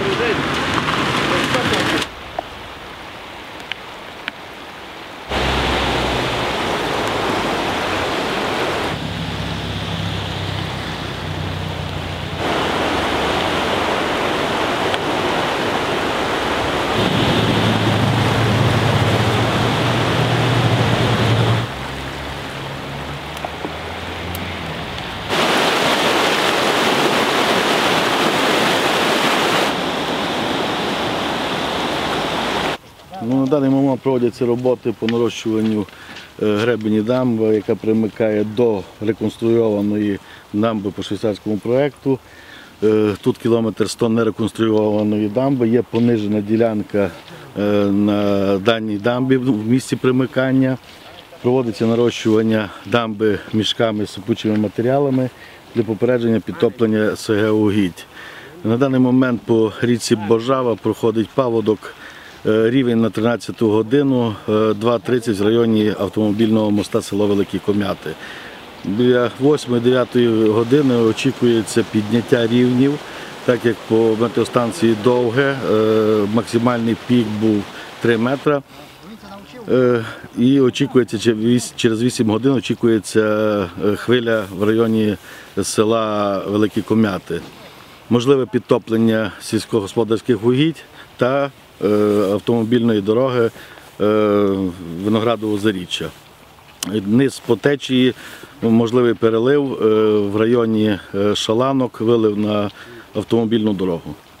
На даний момент проводяться роботи по нарощуванню гребені дамби, яка примикає до реконструйованої дамби по швейцарському проєкту. Тут кілометр 100 нереконструйованої дамби, є понижена ділянка на даній дамбі в місці примикання. Проводиться нарощування дамби мішками з сипучими матеріалами для попередження підтоплення СГ-угідь. На даний момент по річці Божава проходить паводок. Рівень на 13 годину 2:30 в районі автомобільного моста село Великі Ком'яти. Біля 8-9 години очікується підняття рівнів, так як по метеостанції Довге максимальний пік був 3 метри. І очікується, через 8 годин очікується хвиля в районі села Великі Ком'яти. Можливе підтоплення сільськогосподарських угідь та автомобільної дороги Виноградового Заріччя. Низ по течії, можливий перелив в районі Шаланок, вилив на автомобільну дорогу.